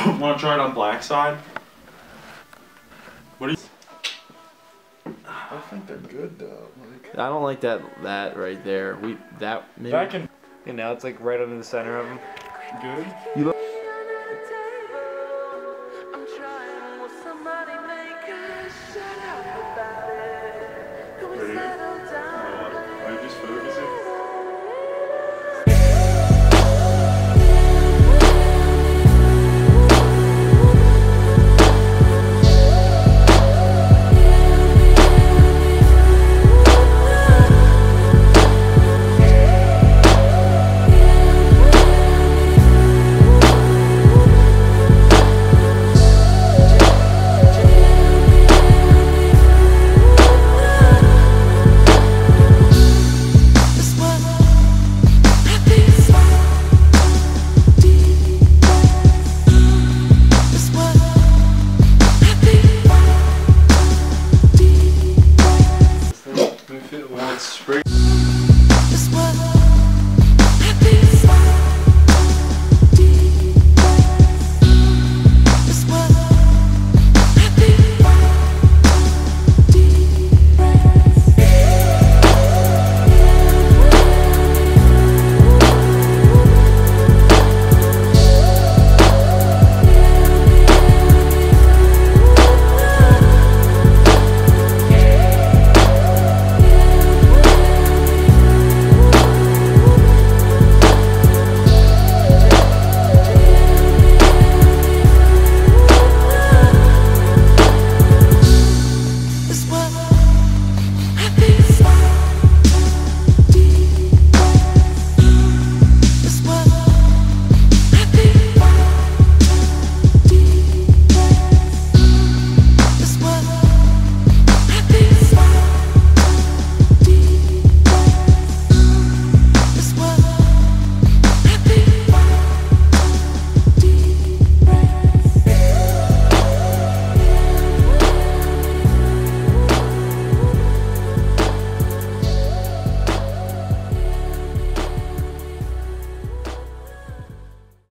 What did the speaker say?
Want to try it on black side? What do you? I think they're good though. Like, I don't like that right there. Maybe. That can And now it's like right under the center of them. good. You look.